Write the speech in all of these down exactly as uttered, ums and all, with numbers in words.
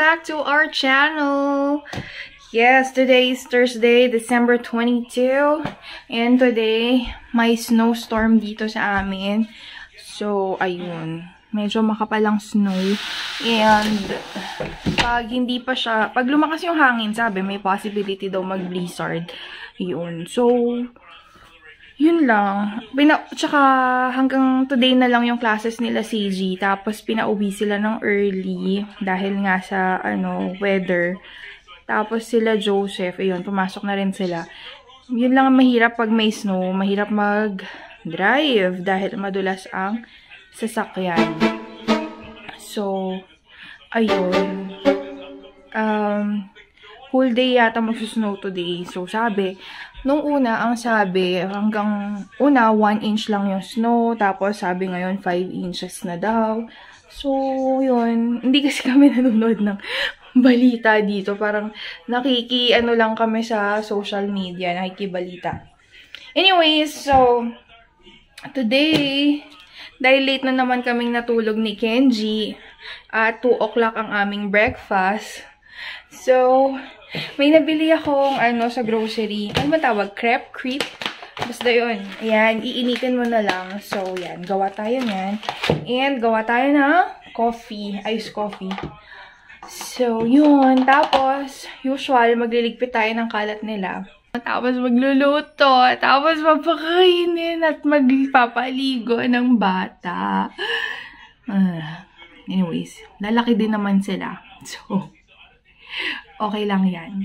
back to our channel. Yes, today is Thursday, December twenty-second. And today, may snowstorm dito sa amin. So, ayun. Medyo makapalang snow. And, pag hindi pa siya, pag lumakas yung hangin, sabi, may possibility daw mag-blizzard. Yun. So, yun lang. Pina tsaka hanggang today na lang yung classes nila C G. Tapos pinauwi sila ng early dahil nga sa ano weather. Tapos sila Joseph, ayun, pumasok na rin sila. Yun lang ang mahirap pag may snow. Mahirap mag-drive dahil madulas ang sasakyan. So, ayun. Um, whole day yata magsusnow today. So, sabi, nung una, ang sabi, hanggang una, one inch lang yung snow. Tapos, sabi ngayon, five inches na daw. So, yun. Hindi kasi kami nanonood ng balita dito. Parang, nakiki, ano lang kami sa social media. Nakikibalita. Anyways, so, today, dahil late na naman kaming natulog ni Kenji, at two o'clock ang aming breakfast. So, may nabili akong ano sa grocery. Ano ba tawag? Crepe? Crepe? Basta yun. Ayan, iinitin mo na lang. So, yan. Gawa tayo yan. And, gawa tayo na coffee. Iced coffee. So, yun. Tapos, usual, magliligpit tayo ng kalat nila. Tapos, magluluto. Tapos, mapakainin at magpapaligo ng bata. Uh, anyways, lalaki din naman sila. So, okay lang yan.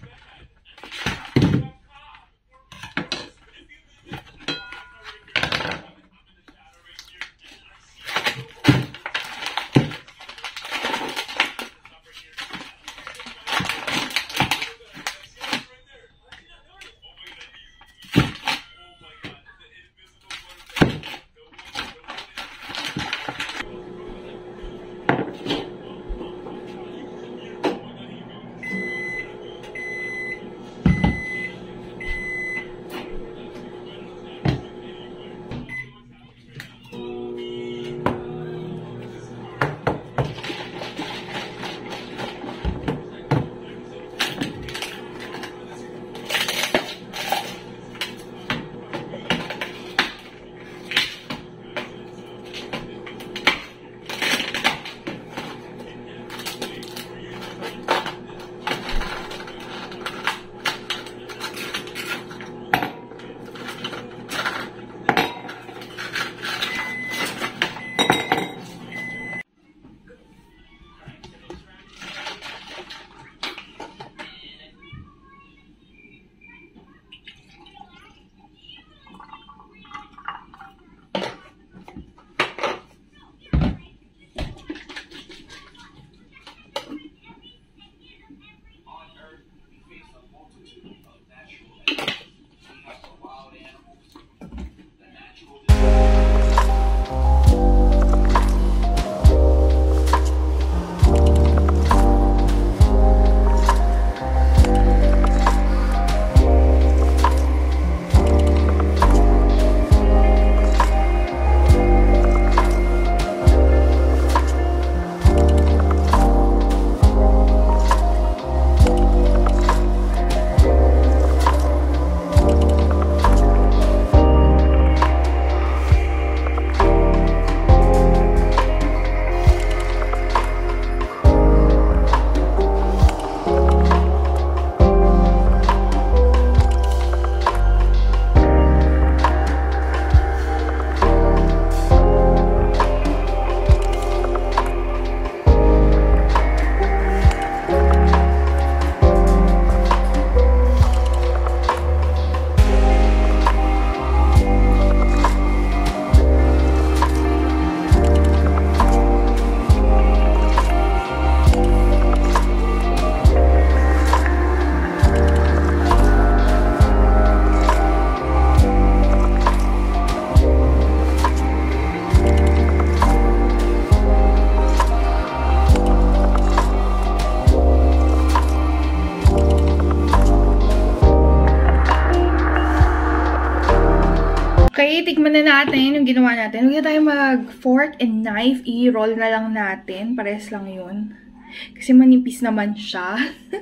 Okay, tikman na natin yung ginawa natin. Huwag na tayo mag-fork and knife. I-roll na lang natin. Pares lang yun. Kasi manipis naman siya.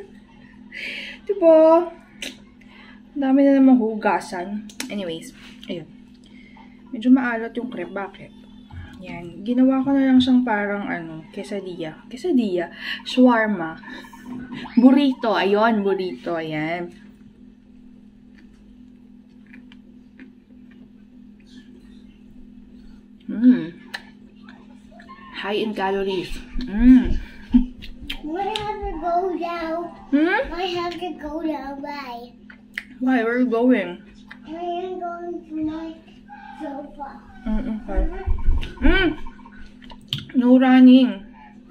Diba? Dami na namang hugasan. Anyways, ayun. Medyo maalat yung crepe. Bakit? Yan. Ginawa ko na lang siyang parang ano, quesadilla. Quesadilla. Shawarma. Burrito. Ayun, burrito. Ayan. Mmm. High in calories. Mmm. I have to go down. Hmm? I have to go down. Why? Why? Where are you going? I am going to my sofa. Mm, okay. Mm. No running.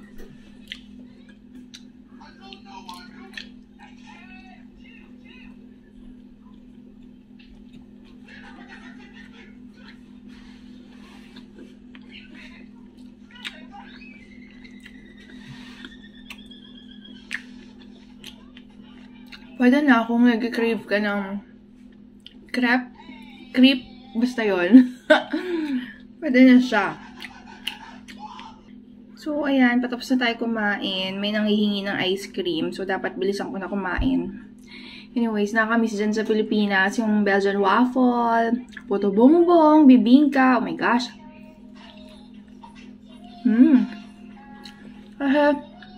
Pwede na kung nag-crave ka ng crepe, crepe, basta yun. Pwede na siya. So, ayan, patapos na tayo kumain. May nanghihingi ng ice cream. So, dapat bilisan ko na kumain. Anyways, nakakamiss dyan sa Pilipinas. Yung Belgian waffle, puto bongbong, bibingka. Oh my gosh. Hmm. Kasi,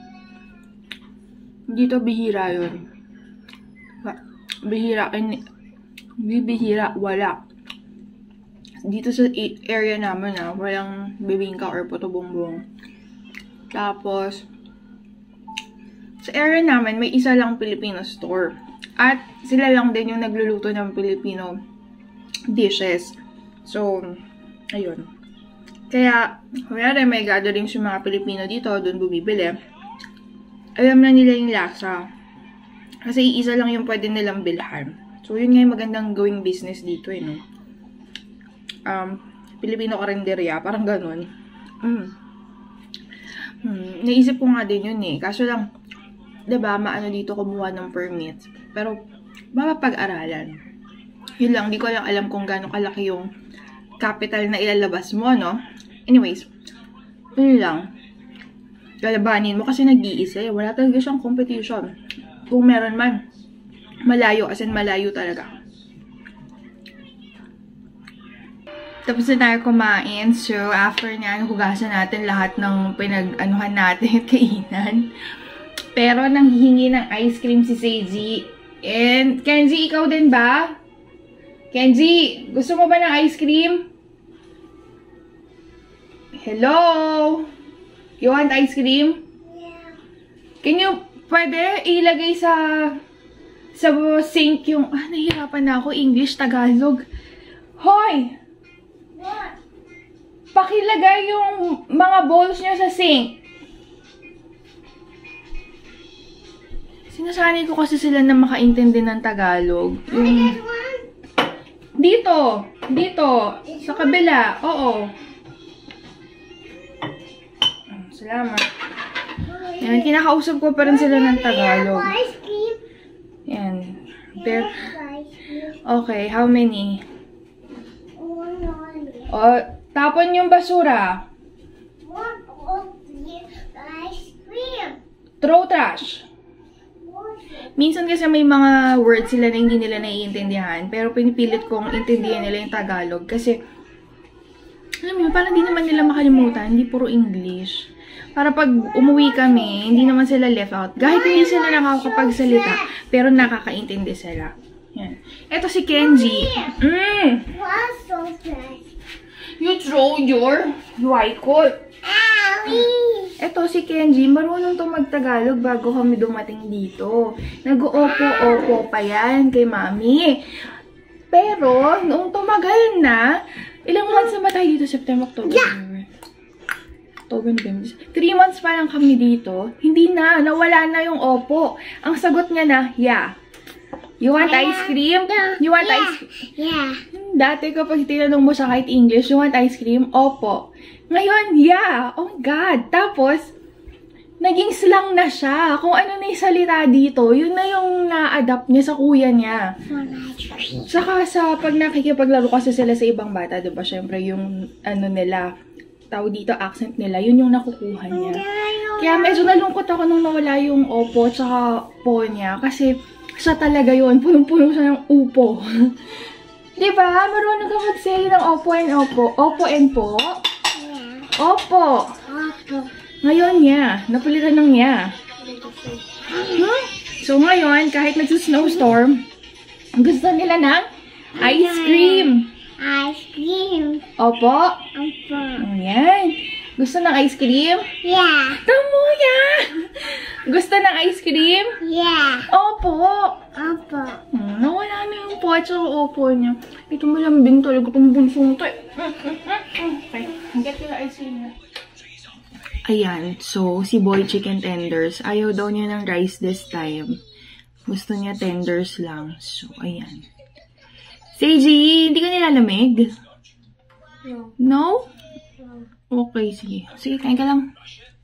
dito bihira yun. Bihira, bibihira, wala. Dito sa area namin na, walang bibingka or puto bongbong. Tapos, sa area namin, may isa lang Filipino store. At sila lang din yung nagluluto ng Filipino dishes. So, ayun. Kaya, kaya may gatherings yung mga Pilipino dito, doon bumibili. Alam na nila yung lasa. Kasi isa lang yung pwede nilang bilhan. So, yun nga yung magandang gawing business dito, eh, no? Um, Filipino karinderya, parang ganun. Mm. Hmm, naisip ko nga din yun, eh. Kaso lang, diba, maano dito kumuha ng permit. Pero, mapapag-aralan. Yun lang, di ko lang alam kung gaano kalaki yung capital na ilalabas mo, no? Anyways, yun lang. Lalabanin mo kasi nag-iisa, eh. Wala talaga siyang competition. Kung meron man, malayo, as in malayo talaga. Tapos na tayo kumain. So, after nyan, hugasan natin lahat ng pinag-anuhan natin at kainan. Pero, nanghihingi ng ice cream si Seiji. And, Kenji, ikaw din ba? Kenji, gusto mo ba ng ice cream? Hello? You want ice cream? Yeah. Can you, pwede ilagay sa sa sink yung, ah, nahihirapan na ako, English, Tagalog. Hoy! What? Pakilagay yung mga bowls nyo sa sink. Sinasanay ko kasi sila na makaintindi ng Tagalog. Yung, dito, dito, sa kabila, oo. Salamat. Yan, kinakausap ko pa rin sila ng Tagalog. Ice cream. Yan. There. Ice cream. Okay, how many? One on O, tapon yung basura. one of the ice cream. Throw trash. Minsan kasi may mga words sila na hindi nila naiintindihan, pero pinipilit kong intindihan nila yung Tagalog. Kasi, alam mo, parang hindi naman nila makalimutan, hindi puro English. Para pag umuwi kami, hindi naman sila left out. Kahit hindi sila nakakapagsalita, pero nakakaintindi sila. Yan. Ito si Kenji. Mm. What's so fresh? You throw your waikot. Owie! Ito si Kenji, marunong to magtagalog bago kami dumating dito. Nag-opo-opo pa yan kay Mami. Pero, noong tumagal na, ilang months na ba tayo dito? September, October, November. October, November. Three months pa lang kami dito. Hindi na, nawala na yung opo. Ang sagot niya na, yeah. You want ice cream? You want Yeah. ice cream? Yeah. Dati kapag tinanong mo siya kahit English, you want ice cream? Opo. Ngayon, yeah. Oh my God. Tapos, naging slang na siya. Kung ano na yung salita dito, yun na yung na-adapt niya sa kuya niya. Saka sa pag nakikipaglaro kasi sila sa ibang bata, diba? Syempre yung ano nila, tawag dito, accent nila. Yun yung nakukuha niya. Kaya medyo nalungkot ako nung nawala yung opo tsaka po niya. Kasi siya talaga yun. Punong-puno siya ng upo. Diba? Marunong ka mag-say ng opo and opo. Opo and po? Yeah. Opo. Opo. Ngayon niya. Napalitan ng niya. Hmm? So ngayon, kahit nagsa-snowstorm, gusto nila ng ice cream. Ice cream. Opo. Opo. Ayan. Gusto ng ice cream? Yeah. Tamo yan! Gusto ng ice cream? Yeah. Opo. Opo. Hmm, nawala na yung po at saka opo niya. Ito malambing talaga itong bunsong to. Okay. Get yung ice cream na. Ayan. So, si Boy Chicken Tenders. Ayaw daw niya ng rice this time. Gusto niya tenders lang. So, ayan. Seiji, hindi ka nilalamig? No. No? No. Okay, sige. Sige, kain ka lang.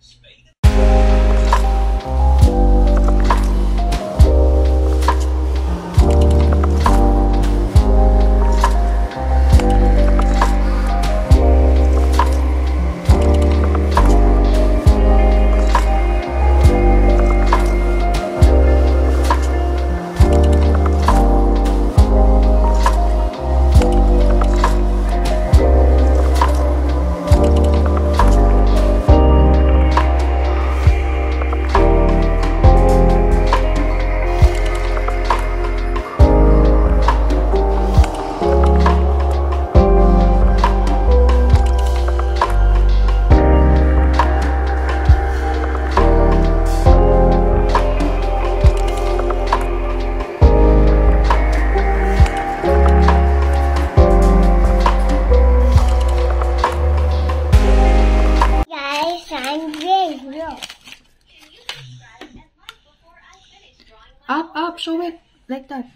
Up, up, show it. Like that.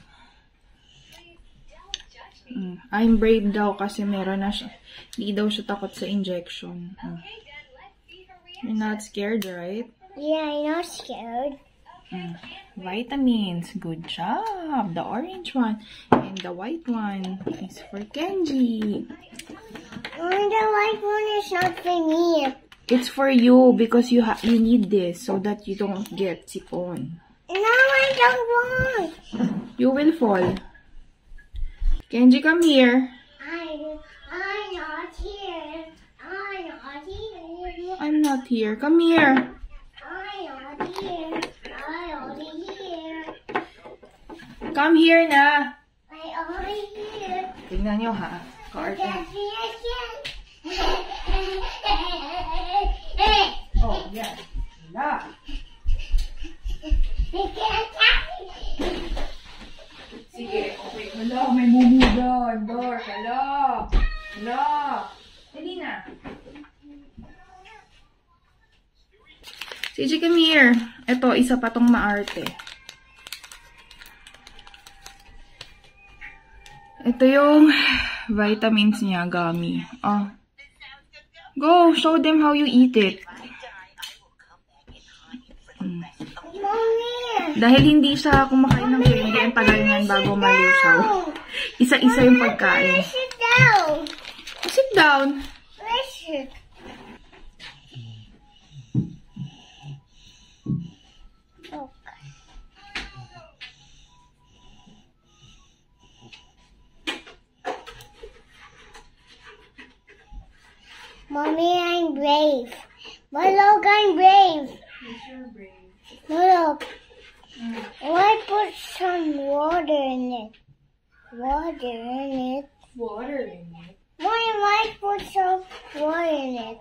Mm. I'm brave daw kasi meron na siya. Hindi daw siya takot sa injection. Mm. You're not scared, right? Yeah, I'm not scared. Mm. Vitamins. Good job. The orange one. And the white one is for Kenji. And the white one is not for me. It's for you because you ha you need this so that you don't get sipon. No, I don't want. You will fall. Kenji, come here. I, I'm not here. I'm not here. I'm not here. Come here. I'm not here. I'm not here. Come here na. I'm not here. Tingnan nyo ha. Carton. Oh, yeah. Wala. Sige, okay. Hala, may mumuda. Door. Hala. Hala. Dali na. Sige, come here. Ito, isa pa tong maarte. Ito yung vitamins niya, gummy. Oh. Go, show them how you eat it. Hmm. Dahil hindi siya kumakain ng candy, ang tagal niyan bago malusaw. Isa-isa yung pagkain. Sit down. Sit down. Sit. Mommy, I'm brave. But look, I'm brave. Yes, you're brave. Look. Mm. Why put some water in it? Water in it. Water in it. Why why put some water in it?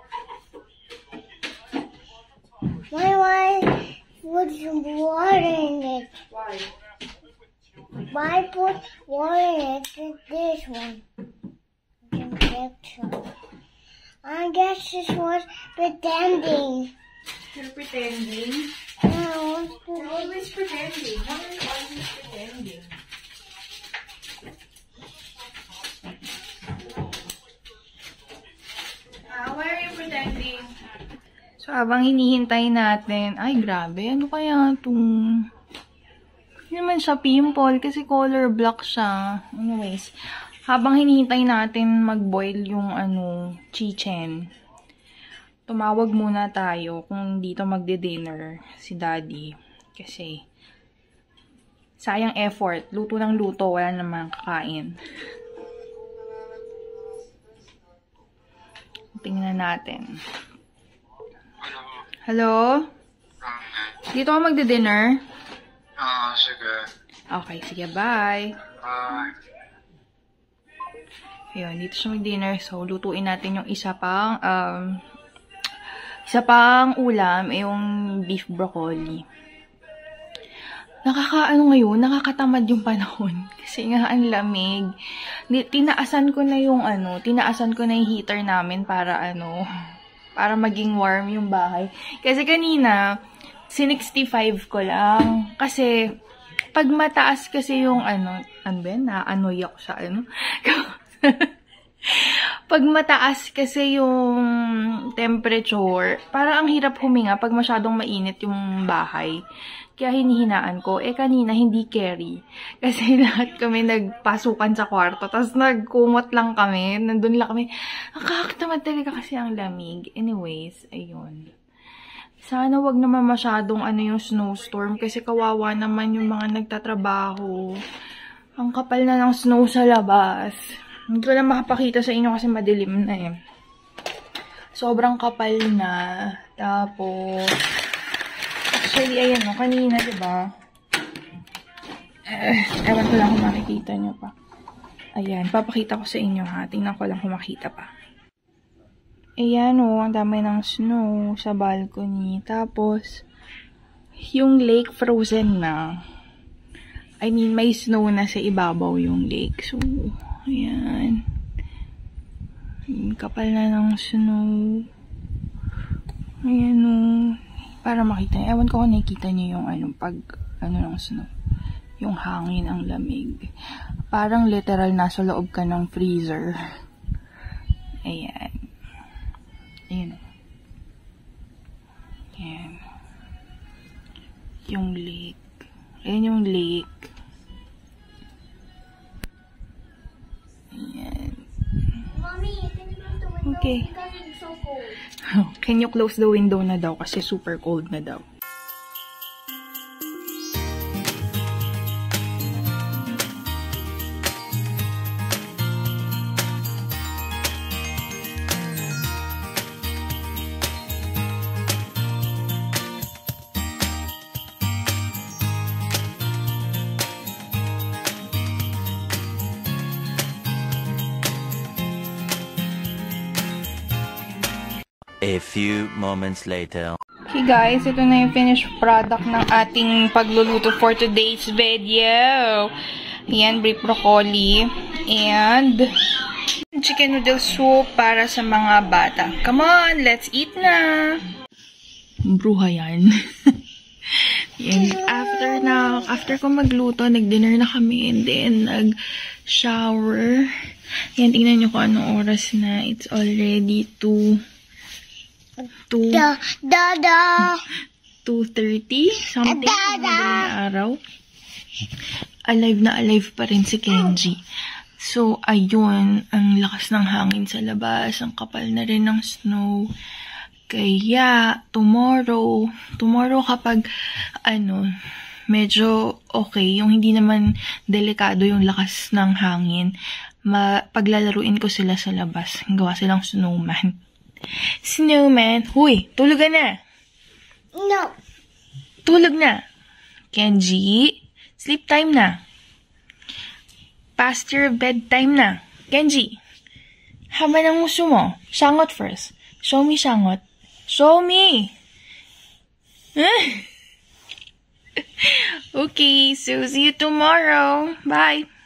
Why why put some water in it? Why? Why put water in it in this one? Injection. I guess this was pretending. You're pretending? No, You're always pretending. Why are you always pretending? Ah, why are you pretending? So, habang hinihintay natin, ay grabe, ano kaya itong... Hindi naman siya pimple kasi color black siya. Anyways, habang hinihintay natin mag-boil yung ano, chichen, tumawag muna tayo kung dito magde-dinner si Daddy. Kasi, sayang effort. Luto ng luto, wala namang kakain. Tingnan natin. Hello? Dito ka magde-dinner? Ah, sige. Okay, sige, bye. Bye. Ayun, dito siya mag-dinner. So, lutuin natin yung isa pang, um, isa pang ulam, eh, yung beef broccoli. Nakakaano ngayon, nakakatamad yung panahon. Kasi nga, ang lamig. Tinaasan ko na yung ano, tinaasan ko na yung heater namin para ano, para maging warm yung bahay. Kasi kanina, sixty-five ko lang. Kasi, pag mataas kasi yung ano, ano ba, na-anoy ako sa ano. Pag mataas kasi yung temperature, parang ang hirap huminga pag masyadong mainit yung bahay. Kaya hinihinaan ko. Eh, kanina, hindi carry. Kasi lahat kami nagpasukan sa kwarto. Tapos nagkumot lang kami. Nandun lang kami. Nakakatamad talaga kasi ang lamig. Anyways, ayun. Sana wag naman masyadong ano yung snowstorm. Kasi kawawa naman yung mga nagtatrabaho. Ang kapal na ng snow sa labas. Hindi ko lang makapakita sa inyo kasi madilim na eh. Sobrang kapal na. Tapos, actually, ayan o, kanina, diba? Eh, ewan ko lang kung makikita nyo pa. Ayan, papakita ko sa inyo ha. Tingnan ko lang kung makita pa. Ayan o, ang dami ng snow sa balcony. Tapos, yung lake frozen na. I mean, may snow na sa ibabaw yung lake. So, ayan. Kapal na ng snow. Ayan o. Para makita niyo. Ewan ko kung nakikita niyo yung ano, pag, ano ng snow. Yung hangin, ang lamig. Parang literal nasa loob ka ng freezer. Ayan. Ayan. Ayan. Yung lake. Ayan yung lake. Ayan. Mommy, can you close the window? Okay. Because it's so cold. Can you close the window na daw kasi super cold na daw. A few moments later. Okay guys, ito na yung finished product ng ating pagluluto for today's video. Ayan, beef broccoli. And chicken noodle soup para sa mga bata. Come on, let's eat na! Bruha yan. And after na, after ko magluto, nag-dinner na kami and then nag-shower. Yan, tingnan nyo kung anong oras na. It's already two two Da, da, da. two thirty something madaling araw. Alive na alive pa rin si Kenji. So, ayun, ang lakas ng hangin sa labas, ang kapal na rin ng snow. Kaya, tomorrow, tomorrow kapag, ano, medyo okay, yung hindi naman delikado yung lakas ng hangin, ma paglalaruin ko sila sa labas. Gawa silang snowman. Snowman. Huy, tulog ka na. No. Tulog na. Kenji, sleep time na. Past your bedtime na. Kenji, haba ng uso mo. Shangot first. Show me shangot. Show me. Okay, so see you tomorrow. Bye.